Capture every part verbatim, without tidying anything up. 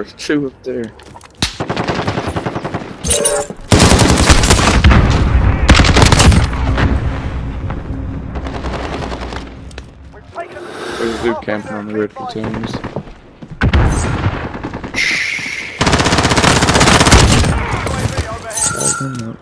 There's two up there. There's a dude camping on the red platoons. Oh,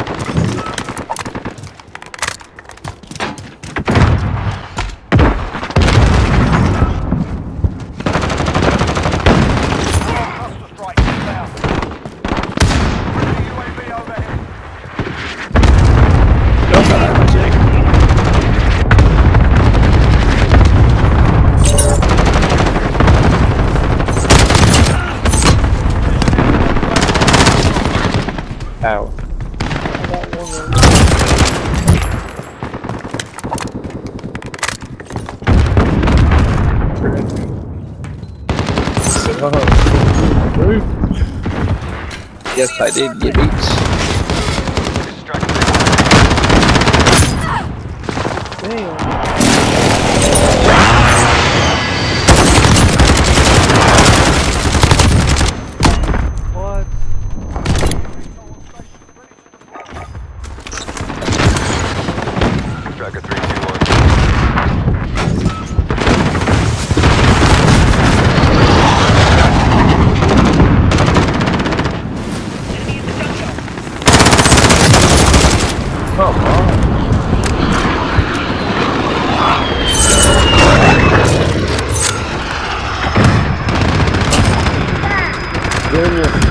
ow. Yes, I did get beats. Damn. Come on. Damn it.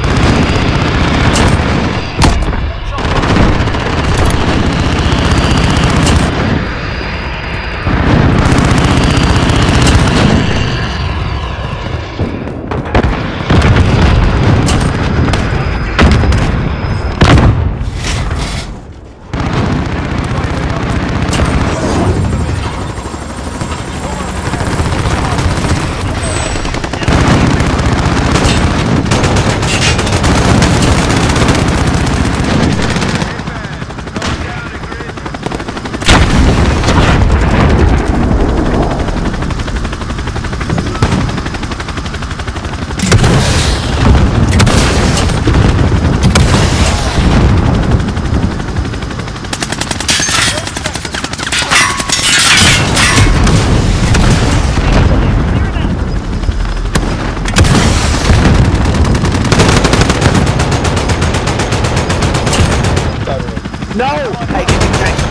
No! Hey, give me tank.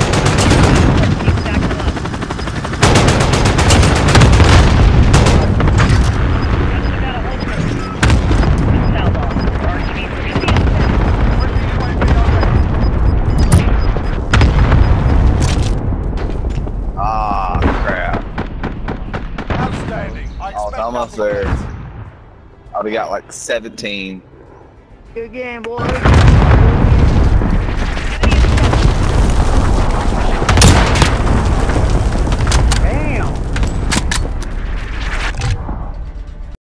Ah, crap. Outstanding. I was almost there. I would have got like seventeen. Good game, boys.